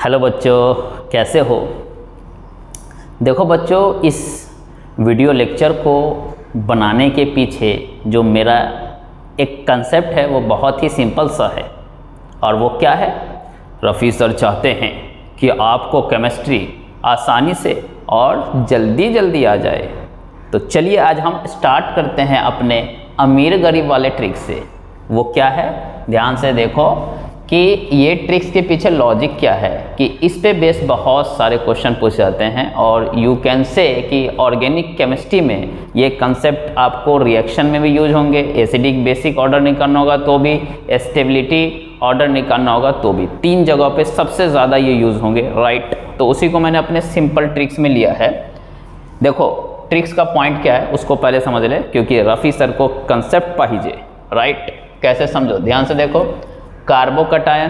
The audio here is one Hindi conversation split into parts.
हेलो बच्चों, कैसे हो। देखो बच्चों, इस वीडियो लेक्चर को बनाने के पीछे जो मेरा एक कंसेप्ट है वो बहुत ही सिंपल सा है। और वो क्या है? रफ़ी सर चाहते हैं कि आपको केमिस्ट्री आसानी से और जल्दी आ जाए। तो चलिए आज हम स्टार्ट करते हैं अपने अमीर गरीब वाले ट्रिक से। वो क्या है, ध्यान से देखो कि ये ट्रिक्स के पीछे लॉजिक क्या है कि इस पे बेस बहुत सारे क्वेश्चन पूछे जाते हैं। और यू कैन से कि ऑर्गेनिक केमिस्ट्री में ये कंसेप्ट आपको रिएक्शन में भी यूज होंगे, एसिडिक बेसिक ऑर्डर निकालना होगा तो भी, स्टेबिलिटी ऑर्डर निकालना होगा तो भी, तीन जगह पे सबसे ज़्यादा ये यूज़ होंगे, राइट। तो उसी को मैंने अपने सिंपल ट्रिक्स में लिया है। देखो ट्रिक्स का पॉइंट क्या है उसको पहले समझ ले, क्योंकि रफ़ी सर को कंसेप्ट पाहिजे, राइट। कैसे समझो, ध्यान से देखो। Carbocation,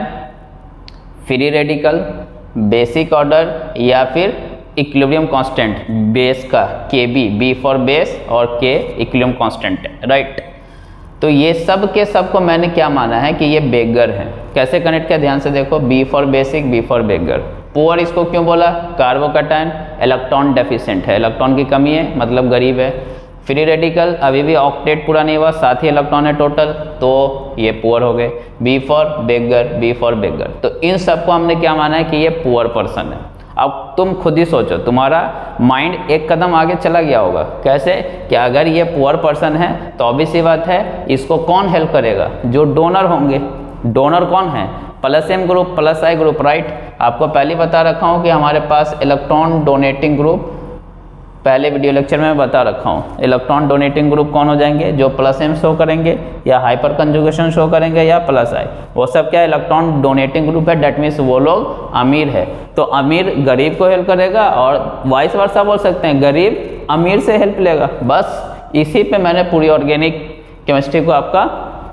free radical, basic order या फिर इक्विलिब्रियम कांस्टेंट, बेस का Kb, B फॉर बेस और K इक्विलिब्रियम कांस्टेंट है, राइट। तो ये सब के सब को मैंने क्या माना है कि ये बेगर है। कैसे कनेक्ट किया, ध्यान से देखो। B for basic, B for beggar. Poor इसको क्यों बोला? कार्बोकटायन इलेक्ट्रॉन डेफिशिएंट है, इलेक्ट्रॉन की कमी है मतलब गरीब है। फ्री रेडिकल अभी भी ऑक्टेट पूरा नहीं हुआ, साथ ही इलेक्ट्रॉन है टोटल, तो ये पुअर हो गए। B for beggar, B for beggar. तो इन सबको हमने क्या माना है कि ये पुअर पर्सन है। अब तुम खुद ही सोचो, तुम्हारा माइंड एक कदम आगे चला गया होगा। कैसे कि अगर ये पुअर पर्सन है तो ऑब्वियस सी बात है इसको कौन हेल्प करेगा? जो डोनर होंगे। डोनर कौन है? Plus M group, plus I group, right. आपको पहले बता रखा हूँ कि हमारे पास इलेक्ट्रॉन डोनेटिंग ग्रुप, पहले वीडियो लेक्चर में बता रखा हूँ। इलेक्ट्रॉन डोनेटिंग ग्रुप कौन हो जाएंगे? जो प्लस एम शो करेंगे या हाइपर कंजुगेशन शो करेंगे या प्लस आई, वो सब क्या इलेक्ट्रॉन डोनेटिंग ग्रुप है। डेट मीन्स वो लोग अमीर है। तो अमीर गरीब को हेल्प करेगा और वाइस वर्सा बोल सकते हैं, गरीब अमीर से हेल्प लेगा। बस इसी पे मैंने पूरी ऑर्गेनिक केमिस्ट्री को आपका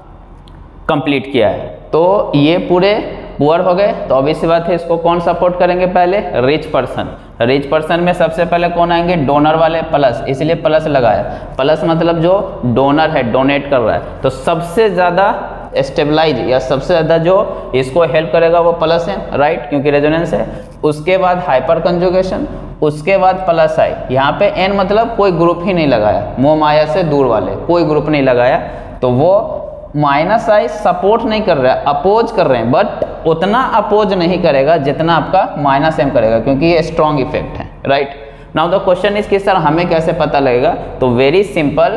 कंप्लीट किया है। तो ये पूरे पुअर हो गए, तो ऑब्वियस बात है इसको कौन सपोर्ट करेंगे? पहले रिच पर्सन। रिच पर्सन में सबसे पहले कौन आएंगे? डोनर वाले, प्लस, इसलिए प्लस लगाया। प्लस मतलब जो डोनर है, डोनेट कर रहा है। तो सबसे ज़्यादा स्टेबलाइज या सबसे ज़्यादा जो इसको हेल्प करेगा वो प्लस है, राइट, क्योंकि रेजोनेंस है। उसके बाद हाइपर कंजुगेशन, उसके बाद प्लस आई। यहाँ पे एन मतलब कोई ग्रुप ही नहीं लगाया, मोह माया से दूर वाले कोई ग्रुप नहीं लगाया। तो वो माइनस आई सपोर्ट नहीं कर रहा है, अपोज कर रहे हैं, बट उतना अपोज नहीं करेगा जितना आपका माइनस एम करेगा, क्योंकि ये स्ट्रॉन्ग इफेक्ट है, right. Now the question is कि सर हमें कैसे पता लगेगा? तो वेरी सिंपल,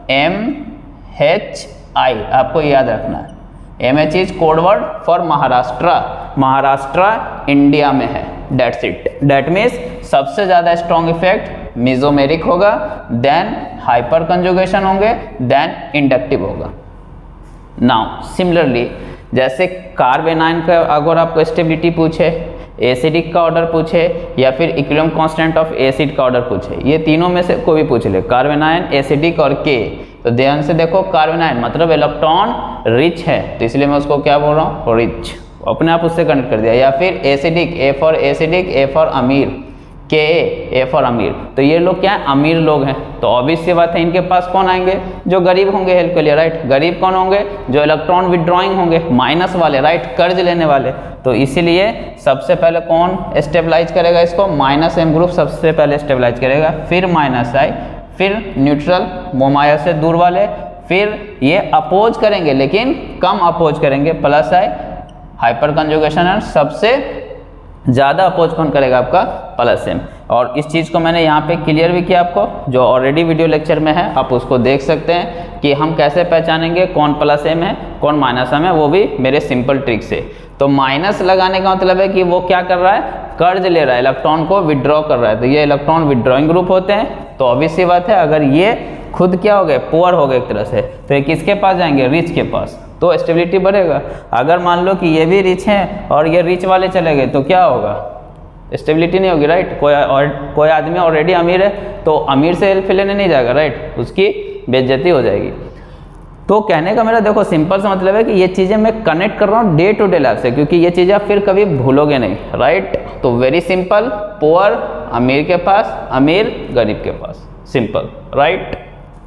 MHI आपको याद रखना है। MH is code word for Maharashtra. Maharashtra India में है, डेट्स इट। डेट मीन्स सबसे ज्यादा स्ट्रॉन्ग इफेक्ट मेसोमेरिक होगा, देन हाइपर कंजुगेशन होंगे, देन इंडक्टिव होगा। नाउ सिमिलरली जैसे कार्बेनाइन का अगर आपको स्टेबिलिटी पूछे, एसिडिक का ऑर्डर पूछे या फिर इक्विलिब्रियम कांस्टेंट ऑफ एसिड का ऑर्डर पूछे, ये तीनों में से कोई भी पूछ ले, कार्बेनाइन, एसिडिक और के, तो ध्यान से देखो। कार्बेनाइन मतलब इलेक्ट्रॉन रिच है, तो इसलिए मैं उसको क्या बोल रहा हूँ? रिच। अपने आप उससे कनेक्ट कर दिया। या फिर acidic, A for acidic, A for अमीर, के ए फॉर अमीर। तो ये लोग क्या है? अमीर लोग हैं। तो ऑब्वियस सी बात है इनके पास कौन आएंगे? जो गरीब होंगे हेल्प के लिए, राइट। गरीब कौन होंगे? जो इलेक्ट्रॉन विड्रॉइंग होंगे, माइनस वाले, राइट, कर्ज लेने वाले। तो इसीलिए सबसे पहले कौन स्टेबलाइज करेगा इसको? माइनस एम ग्रुप सबसे पहले स्टेबलाइज करेगा, फिर माइनस आई, फिर न्यूट्रल मोमाया से दूर वाले, फिर ये अपोज करेंगे लेकिन कम अपोज करेंगे, प्लस आई, हाइपर कंजुगेशन, और सबसे ज़्यादा अपोज कौन करेगा? आपका प्लस एम। और इस चीज़ को मैंने यहाँ पे क्लियर भी किया आपको, जो ऑलरेडी वीडियो लेक्चर में है, आप उसको देख सकते हैं कि हम कैसे पहचानेंगे कौन प्लस एम है कौन माइनस एम है, वो भी मेरे सिंपल ट्रिक से। तो माइनस लगाने का मतलब है कि वो क्या कर रहा है? कर्ज ले रहा है, इलेक्ट्रॉन को विड्रॉ कर रहा है। तो ये इलेक्ट्रॉन विड्रॉइंग ग्रुप होते हैं। तो ऑब्वियस सी बात है अगर ये खुद क्या हो गए? पुअर हो गए एक तरह से, तो ये किसके पास जाएंगे? रिच के पास, तो स्टेबिलिटी बढ़ेगा। अगर मान लो कि ये भी रिच हैं और ये रिच वाले चले गए तो क्या होगा? स्टेबिलिटी नहीं होगी, राइट। कोई आदमी ऑलरेडी अमीर है तो अमीर से हेल्प लेने नहीं जाएगा, राइट, उसकी बेइज्जती हो जाएगी। तो कहने का मेरा देखो सिंपल सा मतलब है कि ये चीज़ें मैं कनेक्ट कर रहा हूँ डे टू डे लाइफ से, क्योंकि ये चीज़ें आप फिर कभी भूलोगे नहीं, राइट। तो वेरी सिंपल, पुअर अमीर के पास, अमीर गरीब के पास, सिंपल, राइट।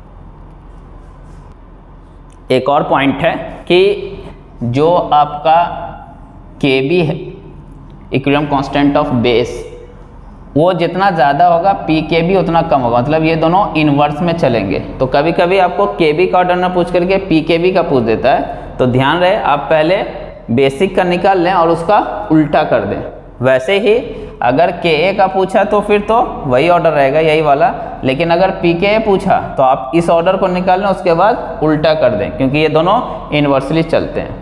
एक और पॉइंट है कि जो आपका Kb है, इक्विलिब्रियम कांस्टेंट ऑफ बेस, वो जितना ज़्यादा होगा pKb उतना कम होगा, मतलब ये दोनों इन्वर्स में चलेंगे। तो कभी कभी आपको Kb का ऑर्डर ना पूछ करके pKb का पूछ देता है, तो ध्यान रहे आप पहले बेसिक का निकाल लें और उसका उल्टा कर दें। वैसे ही अगर Ka का पूछा तो फिर तो वही ऑर्डर रहेगा, यही वाला, लेकिन अगर pKa पूछा तो आप इस ऑर्डर को निकाल लें, उसके बाद उल्टा कर दें, क्योंकि ये दोनों इन्वर्सली चलते हैं।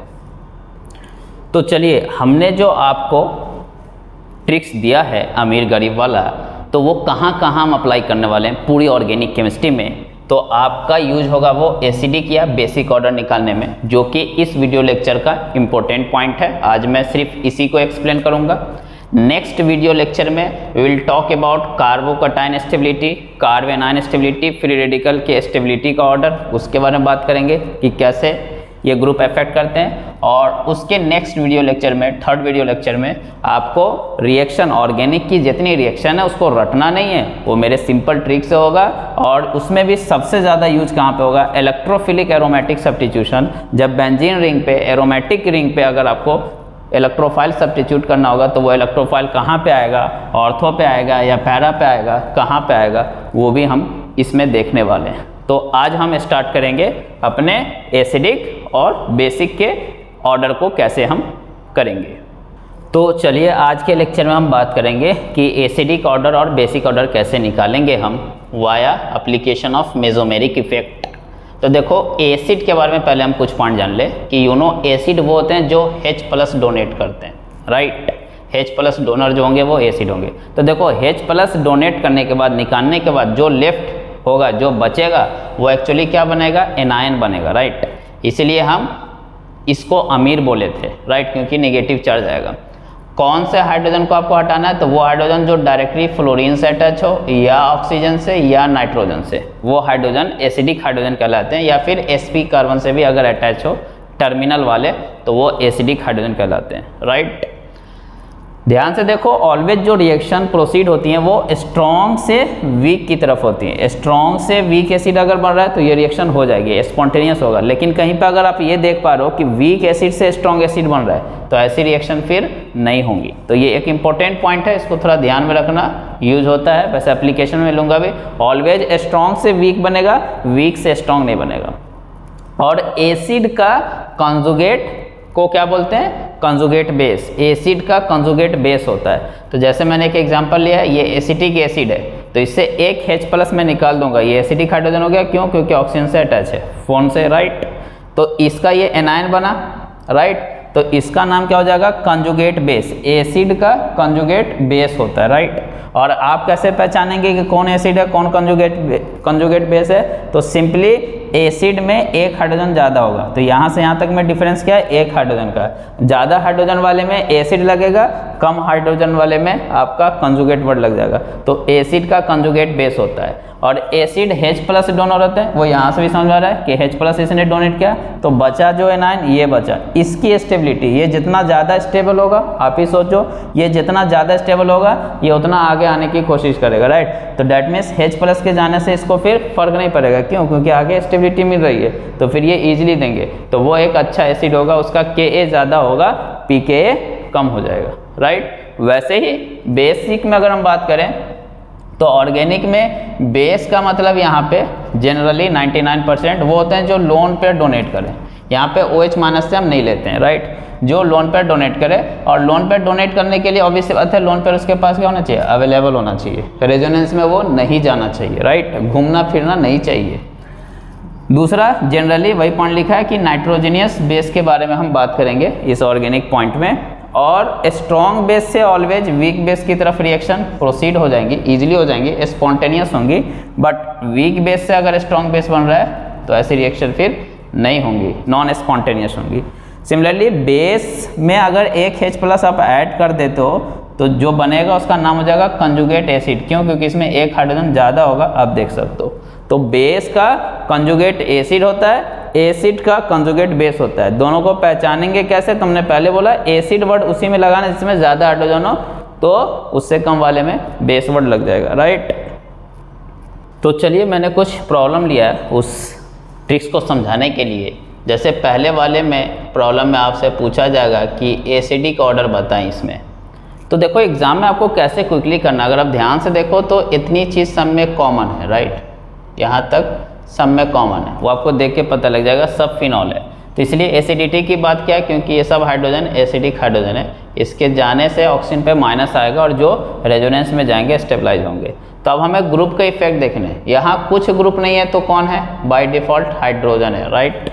तो चलिए, हमने जो आपको ट्रिक्स दिया है अमीर गरीब वाला, तो वो कहाँ कहाँ हम अप्लाई करने वाले हैं पूरी ऑर्गेनिक केमिस्ट्री में। तो आपका यूज होगा वो एसिडिक या बेसिक ऑर्डर निकालने में, जो कि इस वीडियो लेक्चर का इम्पोर्टेंट पॉइंट है। आज मैं सिर्फ इसी को एक्सप्लेन करूँगा। नेक्स्ट वीडियो लेक्चर में we will talk about carbocation stability, carbanion stability, free radical के स्टेबिलिटी का ऑर्डर, उसके बारे में बात करेंगे कि कैसे ये ग्रुप अफेक्ट करते हैं। और उसके नेक्स्ट वीडियो लेक्चर में, थर्ड वीडियो लेक्चर में, आपको रिएक्शन, ऑर्गेनिक की जितनी रिएक्शन है उसको रटना नहीं है, वो मेरे सिंपल ट्रिक से होगा। और उसमें भी सबसे ज़्यादा यूज कहाँ पे होगा? Electrophilic aromatic substitution. जब बेंजीन रिंग पे, एरोमेटिक रिंग पे अगर आपको इलेक्ट्रोफाइल सब्स्टिट्यूट करना होगा, तो वो इलेक्ट्रोफाइल कहाँ पे आएगा? ऑर्थो पे आएगा या पैरा पे आएगा, कहाँ पे आएगा, वो भी हम इसमें देखने वाले हैं। तो आज हम स्टार्ट करेंगे अपने एसिडिक और बेसिक के ऑर्डर को कैसे हम करेंगे। तो चलिए, आज के लेक्चर में हम बात करेंगे कि एसिडिक ऑर्डर और बेसिक ऑर्डर कैसे निकालेंगे हम via application of mesomeric effect. तो देखो, एसिड के बारे में पहले हम कुछ पॉइंट जान ले कि एसिड वो होते हैं जो H+ डोनेट करते हैं, राइट। H+ डोनर जो होंगे वो एसिड होंगे। तो देखो, H+ डोनेट करने के बाद, निकालने के बाद जो लेफ्ट होगा, जो बचेगा, वो एक्चुअली क्या बनेगा? एनायन बनेगा, राइट। इसलिए हम इसको अमीर बोले थे, राइट, क्योंकि नेगेटिव चार्ज आएगा। कौन से हाइड्रोजन को आपको हटाना है? तो वो हाइड्रोजन जो डायरेक्टली फ्लोरीन से अटैच हो, या ऑक्सीजन से, या नाइट्रोजन से, वो हाइड्रोजन एसिडिक हाइड्रोजन कहलाते हैं। या फिर sp कार्बन से भी अगर अटैच हो, टर्मिनल वाले, तो वो एसिडिक हाइड्रोजन कहलाते हैं, राइट। ध्यान से देखो, ऑलवेज जो रिएक्शन प्रोसीड होती हैं वो स्ट्रॉन्ग से वीक की तरफ होती हैं। स्ट्रॉन्ग से वीक एसिड अगर बन रहा है तो ये रिएक्शन हो जाएगी, स्पॉन्टेनियस होगा। लेकिन कहीं पे अगर आप ये देख पा रहे हो कि वीक एसिड से स्ट्रॉन्ग एसिड बन रहा है, तो ऐसी रिएक्शन फिर नहीं होंगी। तो ये एक इंपॉर्टेंट पॉइंट है, इसको थोड़ा ध्यान में रखना। यूज होता है, वैसे एप्लीकेशन में लूँगा भी, ऑलवेज स्ट्रॉन्ग से वीक बनेगा, वीक से स्ट्रॉन्ग नहीं बनेगा। और एसिड का कॉन्जुगेट को क्या बोलते हैं? Conjugate base. एसिड का कंजुगेट बेस होता है। तो जैसे मैंने एक एग्जांपल लिया है, ये एसिटिक एसिड है, तो इससे एक H+ में निकाल दूंगा, ये एसिडिक हाइड्रोजन हो गया। क्यों? क्योंकि ऑक्सीजन से अटैच है, फोन से, राइट। तो इसका ये एनायन बना, राइट। तो इसका नाम क्या हो जाएगा? Conjugate base. एसिड का कंजुगेट बेस होता है, राइट। और आप कैसे पहचानेंगे कि कौन एसिड है, कौन कंजुगेट बेस है? तो सिंपली एसिड में एक हाइड्रोजन ज़्यादा होगा, तो यहाँ से यहाँ तक में डिफरेंस क्या है? एक हाइड्रोजन का। ज़्यादा हाइड्रोजन वाले में एसिड लगेगा, कम हाइड्रोजन वाले में आपका कंजुगेट वर्ड लग जाएगा। तो एसिड का कंजुगेट बेस होता है। और एसिड H+ डोनर होते हैं, वो यहाँ से भी समझ आ रहा है कि H+ इसने डोनेट किया, तो बचा जो एनायन, ये बचा। इसकी स्टेबिलिटी, ये जितना ज़्यादा स्टेबल होगा, आप ही सोचो, ये जितना ज़्यादा स्टेबल होगा, ये उतना आगे आने की कोशिश करेगा, राइट। तो डैट मीन्स H+ के जाने से इसको फिर फर्क नहीं पड़ेगा। क्यों? क्योंकि आगे स्टेबिलिटी मिल रही है, तो फिर ये ईजिली देंगे। तो वो एक अच्छा एसिड होगा, उसका Ka ज़्यादा होगा, pKa कम हो जाएगा, राइट। वैसे ही बेसिक में अगर हम बात करें, तो ऑर्गेनिक में बेस का मतलब यहाँ पे जनरली 99% वो होते हैं जो लोन पेयर डोनेट करें। यहाँ पे OH- से हम नहीं लेते हैं, राइट। जो लोन पेयर डोनेट करे, और लोन पेयर डोनेट करने के लिए ऑब्वियसली बात है, लोन पेयर उसके पास क्या होना चाहिए? अवेलेबल होना चाहिए। रेजोनेंस में वो नहीं जाना चाहिए, राइट। घूमना फिरना नहीं चाहिए। दूसरा, जनरली वही पॉइंट लिखा है कि नाइट्रोजनियस बेस के बारे में हम बात करेंगे इस ऑर्गेनिक पॉइंट में। और स्ट्रॉन्ग बेस से ऑलवेज वीक बेस की तरफ रिएक्शन प्रोसीड हो जाएंगी, इजीली हो जाएंगी, स्पॉन्टेनियस होंगी। बट वीक बेस से अगर स्ट्रॉन्ग बेस बन रहा है तो ऐसी रिएक्शन फिर नहीं होंगी, नॉन स्पॉन्टेनियस होंगी। सिमिलरली बेस में अगर एक H+ आप ऐड कर देते हो, तो जो बनेगा उसका नाम हो जाएगा कंजुगेट एसिड। क्यों? क्योंकि इसमें एक हाइड्रोजन ज़्यादा होगा, आप देख सकते हो। तो बेस का कंजुगेट एसिड होता है, एसिड का कंजुगेट बेस होता है। दोनों को पहचानेंगे कैसे? तुमने पहले बोला एसिड वर्ड उसी में लगाना जिसमें ज़्यादा हाइड्रोजन हो, तो उससे कम वाले में बेस वर्ड लग जाएगा, राइट। तो चलिए, मैंने कुछ प्रॉब्लम लिया है उस ट्रिक्स को समझाने के लिए। जैसे पहले वाले में प्रॉब्लम में आपसे पूछा जाएगा कि एसिडिक ऑर्डर बताएं इसमें, तो देखो एग्जाम में आपको कैसे क्विकली करना, अगर आप ध्यान से देखो तो इतनी चीज़ सब में कॉमन है, राइट, यहाँ तक सब में कॉमन है, वो आपको देख के पता लग जाएगा, सब फिनॉल है। तो इसलिए एसिडिटी की बात क्या है, क्योंकि ये सब हाइड्रोजन एसिडिक हाइड्रोजन है, इसके जाने से ऑक्सीजन पे माइनस आएगा और जो रेजोनेंस में जाएंगे स्टेबलाइज होंगे। तो अब हमें ग्रुप का इफेक्ट देखने हैं, यहाँ कुछ ग्रुप नहीं है तो कौन है, बाय डिफॉल्ट हाइड्रोजन है, राइट।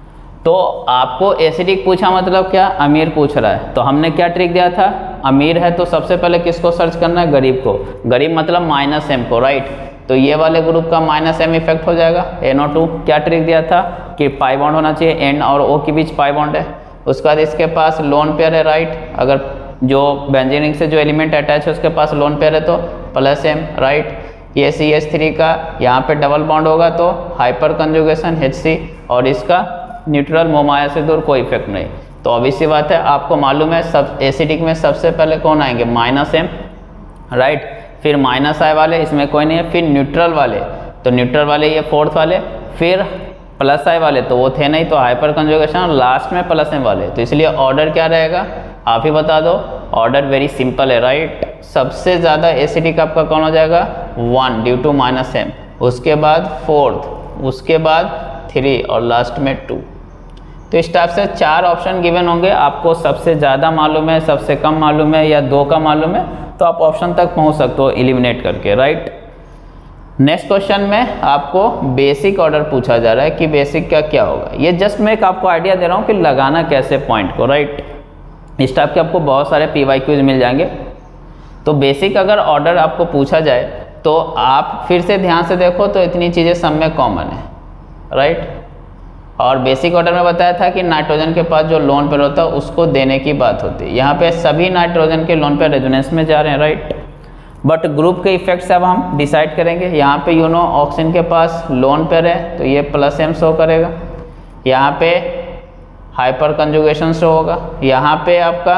तो आपको एसिडिक पूछा मतलब क्या, अमीर पूछ रहा है, तो हमने क्या ट्रिक दिया था, अमीर है तो सबसे पहले किसको सर्च करना है, गरीब को, गरीब मतलब -m को, राइट। तो ये वाले ग्रुप का -m इफेक्ट हो जाएगा। NO2 क्या ट्रिक दिया था कि पाई बॉन्ड होना चाहिए, N और O के बीच पाई बॉन्ड है। उसके बाद इसके पास लोन पेयर है, राइट, अगर जो बेंजीन रिंग से जो एलिमेंट अटैच है उसके पास लोन पेयर है तो +m, राइट। ये CH3 का यहाँ पे डबल बॉन्ड होगा तो हाइपर कंजुगेशन HC, और इसका न्यूट्रल मोमाया से दूर, कोई इफेक्ट नहीं। तो ऑब्वियस सी बात है, आपको मालूम है सब एसिडिक में सबसे पहले कौन आएंगे, -m, राइट, फिर -I वाले, इसमें कोई नहीं है, फिर न्यूट्रल वाले, तो न्यूट्रल वाले ये फोर्थ वाले, फिर +I वाले तो वो थे नहीं तो हाइपर कंजुगेशन, और लास्ट में +m वाले। तो इसलिए ऑर्डर क्या रहेगा, आप ही बता दो, ऑर्डर वेरी सिंपल है, राइट। सबसे ज़्यादा एसिडिक आपका कौन हो जाएगा, 1 ड्यू टू -m, उसके बाद 4th, उसके बाद 3 और लास्ट में 2। तो इस टाइप से 4 ऑप्शन गिवन होंगे, आपको सबसे ज़्यादा मालूम है, सबसे कम मालूम है, या 2 का मालूम है, तो आप ऑप्शन तक पहुंच सकते हो एलिमिनेट करके, राइट। नेक्स्ट क्वेश्चन में आपको बेसिक ऑर्डर पूछा जा रहा है कि बेसिक का क्या होगा। ये जस्ट मैं एक आपको आइडिया दे रहा हूँ कि लगाना कैसे पॉइंट को, राइट। इस टाइप के आपको बहुत सारे PYQs मिल जाएंगे। तो बेसिक अगर ऑर्डर आपको पूछा जाए तो आप फिर से ध्यान से देखो तो इतनी चीज़ें सब में कॉमन है, राइट। और बेसिक ऑर्डर में बताया था कि नाइट्रोजन के पास जो लोन पेयर होता है उसको देने की बात होती है। यहाँ पे सभी नाइट्रोजन के लोन पेयर रेजोनेंस में जा रहे हैं, राइट। बट ग्रुप के इफेक्ट से अब हम डिसाइड करेंगे। यहाँ पे ऑक्सीजन के पास लोन पेयर है तो ये +m शो करेगा, यहाँ पे हाइपर कंजुगेशन शो होगा, यहाँ पे आपका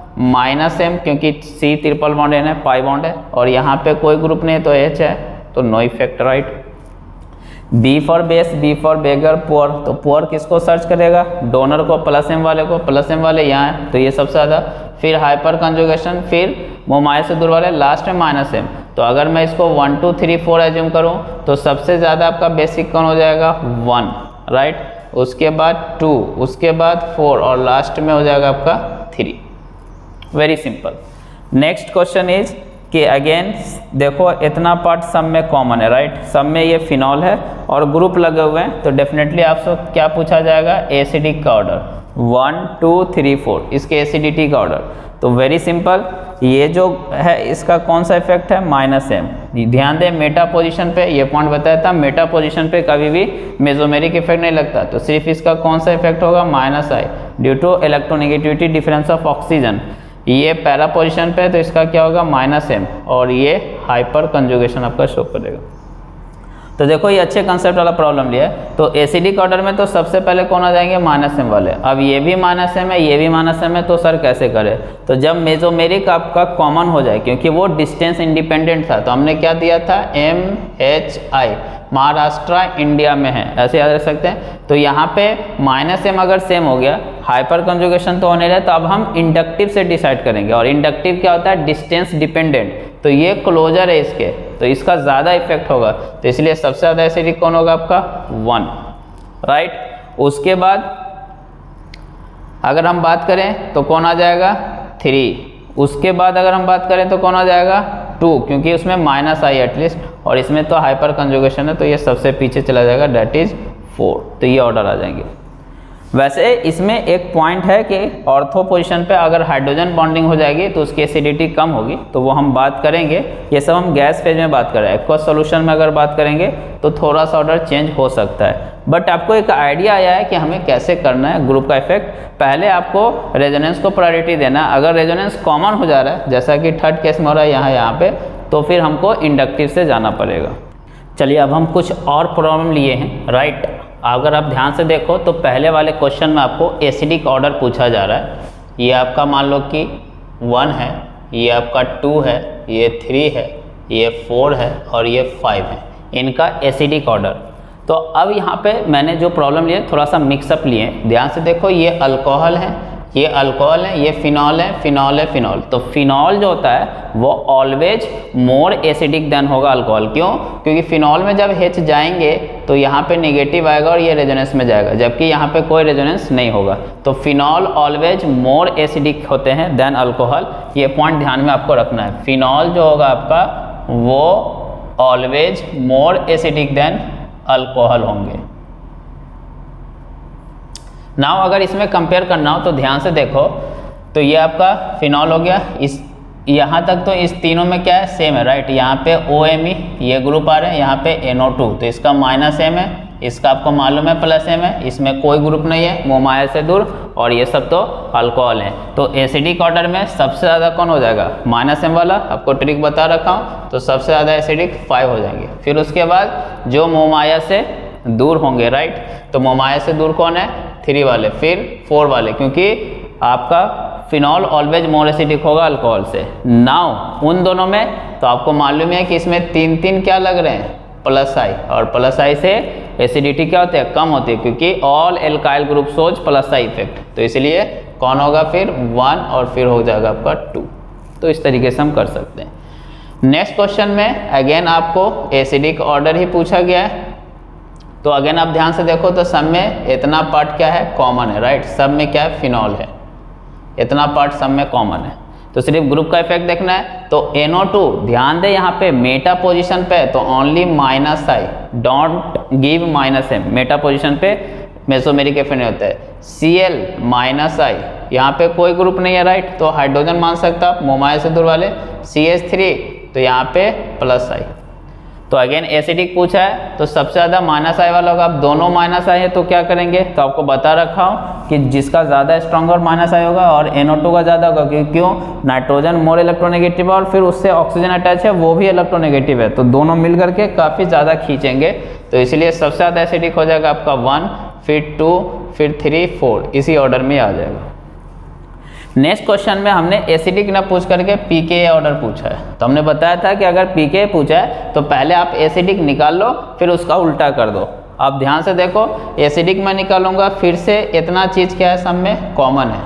-m क्योंकि C ट्रिपल बॉन्ड है, पाई बॉन्ड है, और यहाँ पे कोई ग्रुप नहीं है तो H है, तो no effect, right. B for base, B for beggar, poor, तो पुअर किसको सर्च करेगा, डोनर को, +m वाले को, +m वाले यहाँ है तो ये सबसे ज़्यादा, फिर हाइपर कंजुगेशन, फिर मोमाया से दूर वाले, लास्ट में -m। तो अगर मैं इसको 1 2 3 4 एज्यूम करूँ तो सबसे ज़्यादा आपका बेसिक कौन हो जाएगा, 1, राइट, उसके बाद 2, उसके बाद 4 और लास्ट में हो जाएगा आपका 3। Very simple. Next question is कि अगेन देखो इतना पार्ट सब में कॉमन है, राइट, सब में ये फिनॉल है और ग्रुप लगे हुए हैं, तो डेफिनेटली आपसे क्या पूछा जाएगा, एसिडिक का ऑर्डर, 1 2 3 4, इसके एसिडिटी का ऑर्डर। तो वेरी सिंपल, ये जो है इसका कौन सा इफेक्ट है, -m। ध्यान दें मेटा पोजीशन पे, ये पॉइंट बताया था, मेटा पोजीशन पे कभी भी मेसोमेरिक इफेक्ट नहीं लगता, तो सिर्फ इसका कौन सा इफेक्ट होगा, -I due to electronegativity difference of oxygen. ये पैरा पोजीशन पे तो इसका क्या होगा, -m, और ये हाइपर कंजुगेशन आपका शो करेगा। तो देखो ये अच्छे कंसेप्ट वाला प्रॉब्लम लिया है। तो एसिडिक ऑर्डर में तो सबसे पहले कौन आ जाएंगे, -m वाले। अब ये भी -m है, ये भी -m है, तो सर कैसे करें, तो जब मेसोमेरिक आपका कॉमन हो जाए, क्योंकि वो डिस्टेंस इंडिपेंडेंट था, तो हमने क्या दिया था, MHI, महाराष्ट्र इंडिया में है, ऐसे याद रख सकते हैं। तो यहाँ पे -m अगर सेम हो गया, हाइपर कंजुगेशन तो होने रहा, तो अब हम इंडक्टिव से डिसाइड करेंगे, और इंडक्टिव क्या होता है, डिस्टेंस डिपेंडेंट, तो ये क्लोजर है इसके, तो इसका ज़्यादा इफेक्ट होगा, तो इसलिए सबसे ज़्यादा एसिडिक कौन होगा आपका, 1, राइट। उसके बाद अगर हम बात करें तो कौन आ जाएगा, 3, उसके बाद अगर हम बात करें तो कौन आ जाएगा, 2, क्योंकि उसमें -I एटलीस्ट, और इसमें तो हाइपर कंजुगेशन है तो ये सबसे पीछे चला जाएगा, डेट इज 4। तो ये ऑर्डर आ जाएंगे। वैसे इसमें एक पॉइंट है कि ऑर्थो पोजीशन पे अगर हाइड्रोजन बॉन्डिंग हो जाएगी तो उसकी एसिडिटी कम होगी, तो वो हम बात करेंगे, ये सब हम गैस फेज में बात कर रहे हैं। एक्वस सॉल्यूशन में अगर बात करेंगे तो थोड़ा सा ऑर्डर चेंज हो सकता है, बट आपको एक आइडिया आया है कि हमें कैसे करना है ग्रुप का इफेक्ट। पहले आपको रेजोनेंस को प्रायोरिटी देना, अगर रेजोनेंस कॉमन हो जा रहा है जैसा कि थर्ड केस में हो रहा है यहाँ पे, तो फिर हमको इंडक्टिव से जाना पड़ेगा। चलिए अब हम कुछ और प्रॉब्लम लिए हैं, राइट। अगर आप ध्यान से देखो तो पहले वाले क्वेश्चन में आपको एसिडिक ऑर्डर पूछा जा रहा है। ये आपका मान लो कि 1 है, ये आपका 2 है, ये 3 है, ये 4 है और ये 5 है, इनका एसिडिक ऑर्डर। तो अब यहाँ पे मैंने जो प्रॉब्लम लिया थोड़ा सा मिक्सअप लिए, ध्यान से देखो, ये अल्कोहल है, ये अल्कोहल है, ये फिनॉल है, फिनॉल है, फिनॉल। तो फिनॉल जो होता है वो ऑलवेज मोर एसिडिक देन होगा अल्कोहल। क्यों? क्योंकि फिनॉल में जब H जाएंगे तो यहाँ पे नेगेटिव आएगा और ये रेजोनेंस में जाएगा, जबकि यहाँ पे कोई रेजोनेंस नहीं होगा। तो फिनॉल ऑलवेज मोर एसिडिक होते हैं देन अल्कोहल। ये पॉइंट ध्यान में आपको रखना है। फिनॉल जो होगा आपका वो always more acidic than alcohol होंगे। नाउ अगर इसमें कंपेयर करना हो तो ध्यान से देखो, तो ये आपका फिनॉल हो गया। इस यहाँ तक तो इस तीनों में क्या है? सेम है, राइट। यहाँ पे OMe ये ग्रुप आ रहे हैं, यहाँ पे NO2, तो इसका -M है, इसका आपको मालूम है +M है, इसमें कोई ग्रुप नहीं है, मोह माया से दूर, और ये सब तो अल्कोहल है। तो एसिडिक ऑर्डर में सबसे ज़्यादा कौन हो जाएगा? -M वाला। आपको ट्रिक बता रखा हूँ, तो सबसे ज़्यादा एसिडिक 5 हो जाएंगे। फिर उसके बाद जो मोह माया से दूर होंगे, राइट, तो मोह माया से दूर कौन है? 3 वाले, फिर 4 वाले, क्योंकि आपका फिनॉल ऑलवेज मोर एसिडिक होगा अल्कोहल से। नाउ उन दोनों में तो आपको मालूम है कि इसमें 3 क्या लग रहे हैं? +I, और +I से एसिडिटी क्या होती है? कम होती है, क्योंकि all alkyl group shows +I effect. तो इसलिए कौन होगा फिर? 1, और फिर हो जाएगा आपका 2। तो इस तरीके से हम कर सकते हैं। नेक्स्ट क्वेश्चन में अगेन आपको एसिडिक ऑर्डर ही पूछा गया है। तो अगेन आप ध्यान से देखो, तो सब में इतना पार्ट क्या है? कॉमन है, राइट। सब में क्या है? फिनॉल है। इतना पार्ट सब में कॉमन है, तो सिर्फ ग्रुप का इफेक्ट देखना है। तो NO2 ध्यान दे, यहाँ पे मेटा पोजीशन पे, तो only -I, don't give -M। Meta position पे मेसोमेरिक इफेक्ट नहीं होता है। Cl -I, यहाँ पे कोई ग्रुप नहीं है, राइट, तो हाइड्रोजन मान सकता आप, मोह माया से दूर वाले। CH3, तो यहाँ पे +I। तो अगेन एसिडिक पूछा है, तो सबसे ज़्यादा -I वाला होगा। अब दोनों -I है तो क्या करेंगे? तो आपको बता रखा हूँ कि जिसका ज़्यादा स्ट्रॉन्गर -I होगा और NO2 का ज़्यादा होगा। क्यों? नाइट्रोजन मोर इलेक्ट्रोनेगेटिव है और फिर उससे ऑक्सीजन अटैच है, वो भी इलेक्ट्रोनेगेटिव है, तो दोनों मिल करके काफ़ी ज़्यादा खींचेंगे। तो इसलिए सबसे ज़्यादा एसिडिक हो जाएगा आपका 1, फिर 2, फिर 3, 4, इसी ऑर्डर में आ जाएगा। नेक्स्ट क्वेश्चन में हमने एसिडिक ना पूछ करके pKa ऑर्डर पूछा है। तो हमने बताया था कि अगर pKa पूछा है तो पहले आप एसिडिक निकाल लो, फिर उसका उल्टा कर दो। आप ध्यान से देखो, एसिडिक में निकालूंगा, फिर से इतना चीज़ क्या है? सब में कॉमन है।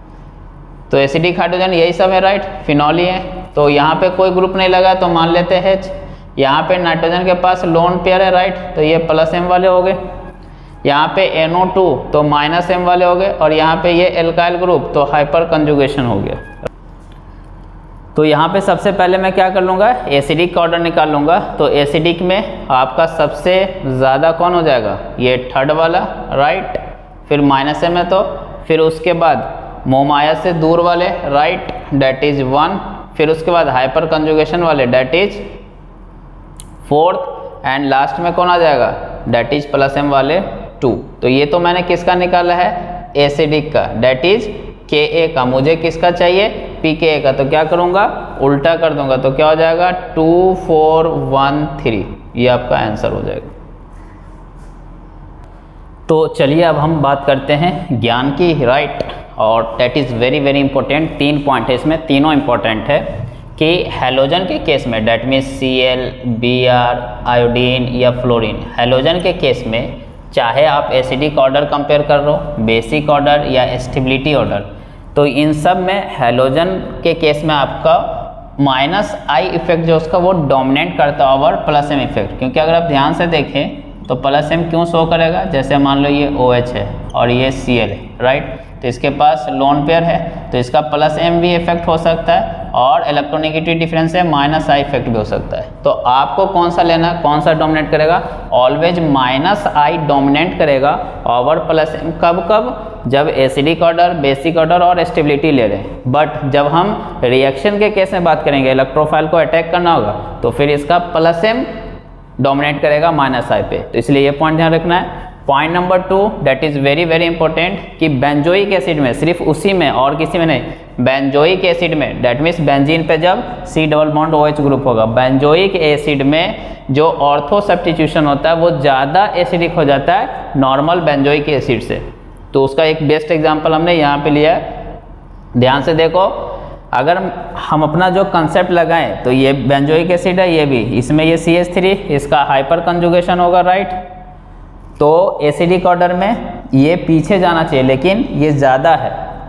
तो एसिडिक हाइड्रोजन यही सब है, राइट, फिनॉल ही है। तो यहाँ पे कोई ग्रुप नहीं लगा, तो मान लेते हैं H। यहाँ पे नाइट्रोजन के पास लोन पेयर है, राइट, तो ये +M वाले हो गए। यहाँ पे NO2 तो -M वाले हो गए, और यहाँ पे ये एल्काइल ग्रुप तो हाइपर कंजुगेशन हो गया। तो यहाँ पे सबसे पहले मैं क्या कर लूँगा? एसिडिक का ऑर्डर निकाल लूँगा। तो एसिडिक में आपका सबसे ज़्यादा कौन हो जाएगा? ये 3rd वाला, राइट, फिर -M है, तो फिर उसके बाद मोह माया से दूर वाले, राइट, डेट इज 1, फिर उसके बाद हाइपर कंजुगेशन वाले, that is 4th, and last में कौन आ जाएगा? डेट इज +M वाले 2। तो ये तो मैंने किसका निकाला है? एसिडिक का, डेट इज Ka का। मुझे किसका चाहिए? pKa का। तो क्या करूँगा? उल्टा कर दूंगा, तो क्या हो जाएगा? 2, 4, 1, 3, ये आपका आंसर हो जाएगा। तो चलिए अब हम बात करते हैं ज्ञान की, राइट, और that is very very important. 3 point है इसमें, तीनों इंपॉर्टेंट है। कि हैलोजन के केस में, that means Cl, Br, iodine या फ्लोरीन, हैलोजन के केस में चाहे आप एसिडिक ऑर्डर कंपेयर कर रहे हो, बेसिक ऑर्डर या स्टेबिलिटी ऑर्डर, तो इन सब में हैलोजन के केस में आपका -I इफेक्ट जो उसका वो डोमिनेट करता है ओवर +M इफेक्ट। क्योंकि अगर आप ध्यान से देखें तो +M क्यों शो करेगा? जैसे मान लो ये OH है और ये Cl है, राइट, तो इसके पास लोन पेयर है, तो इसका +M भी इफेक्ट हो सकता है, और इलेक्ट्रोनेगेटिव डिफरेंस है -I इफेक्ट भी हो सकता है। तो आपको कौन सा लेना, कौन सा डोमिनेट करेगा? ऑलवेज -I डोमिनेट करेगा ओवर +M। कब कब? जब एसिडिक ऑर्डर, बेसिक ऑर्डर और स्टेबिलिटी ले रहे हैं। बट जब हम रिएक्शन के केस में बात करेंगे, इलेक्ट्रोफाइल को अटैक करना होगा, तो फिर इसका +M डोमिनेट करेगा -I पे। तो इसलिए ये पॉइंट ध्यान रखना है। Point number 2, that is very very important, कि बेंजोइक एसिड में, सिर्फ उसी में और किसी में नहीं, बेंजोइक एसिड में, डेट मीन्स बेंजीन पे जब C double bond OH group होगा, बेंजोइक एसिड में जो ऑर्थो सब्स्टिट्यूशन होता है वो ज़्यादा एसिडिक हो जाता है नॉर्मल बेंजोइक एसिड से। तो उसका एक बेस्ट एग्जाम्पल हमने यहाँ पे लिया है। ध्यान से देखो, अगर हम अपना जो कंसेप्ट लगाएं तो ये बेंजोइक एसिड है, ये भी, इसमें ये CH3, इसका हाइपर कंजुगेशन होगा, राइट। तो एसिडिक ऑर्डर में ये पीछे जाना चाहिए, लेकिन ये ज़्यादा है,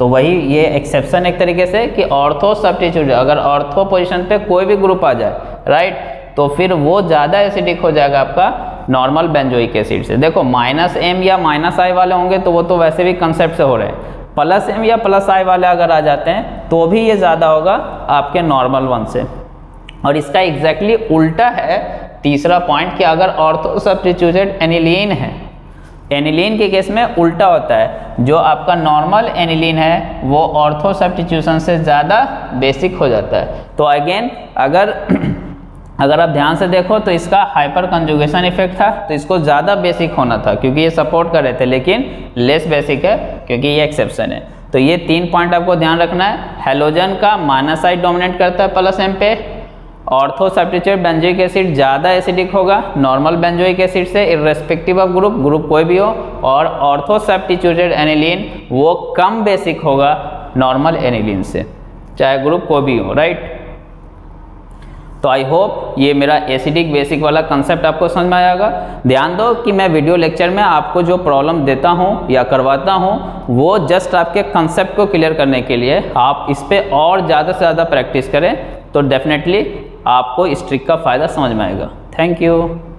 तो वही ये एक्सेप्शन एक तरीके से कि ऑर्थो सब्स्टिट्यूट, अगर ऑर्थो पोजीशन पे कोई भी ग्रुप आ जाए, राइट, तो फिर वो ज़्यादा एसिडिक हो जाएगा आपका नॉर्मल बेंजोइक एसिड से। देखो -M या -I वाले होंगे तो वो तो वैसे भी कंसेप्ट से हो रहे हैं, +M या +I वाले अगर आ जाते हैं तो भी ये ज़्यादा होगा आपके नॉर्मल वन से। और इसका एग्जैक्टली उल्टा है तीसरा पॉइंट कि अगर ऑर्थो सब्स्टिट्यूटेड एनिलीन है, एनिलीन के केस में उल्टा होता है, जो आपका नॉर्मल एनिलीन है वो ऑर्थो सब्स्टिट्यूशन से ज़्यादा बेसिक हो जाता है। तो अगेन अगर आप ध्यान से देखो तो इसका हाइपर कंजुगेशन इफेक्ट था, तो इसको ज़्यादा बेसिक होना था क्योंकि ये सपोर्ट कर रहे थे, लेकिन लेस बेसिक है क्योंकि ये एक्सेप्शन है। तो ये 3 पॉइंट आपको ध्यान रखना है। हैलोजन का -I डोमिनेट करता है +M पे, ऑर्थो सब्स्टिट्यूटेड बेंजोइक एसिड ज़्यादा एसिडिक होगा नॉर्मल बेंजोइक एसिड से इर्रेस्पेक्टिव ऑफ ग्रुप कोई भी हो, और ऑर्थो सब्स्टिट्यूटेड एनिलीन वो कम बेसिक होगा नॉर्मल एनिलीन से, चाहे ग्रुप कोई भी हो, राइट। तो आई होप ये मेरा एसिडिक बेसिक वाला कंसेप्ट आपको समझ में आएगा। ध्यान दो कि मैं वीडियो लेक्चर में आपको जो प्रॉब्लम देता हूँ या करवाता हूँ वो जस्ट आपके कंसेप्ट को क्लियर करने के लिए। आप इस पर और ज़्यादा से ज़्यादा प्रैक्टिस करें तो डेफिनेटली आपको इस ट्रिक का फ़ायदा समझ में आएगा। Thank you.